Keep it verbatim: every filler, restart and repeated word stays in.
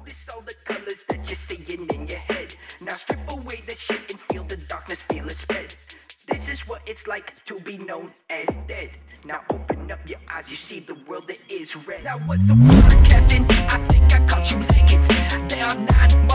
Notice all the colors that you're seeing in your head. Now strip away the shit and feel the darkness, feel it spread. This is what it's like to be known as dead. Now open up your eyes, you see the world that is red. Now what's the word, Captain? I think I caught you leggings. There are nine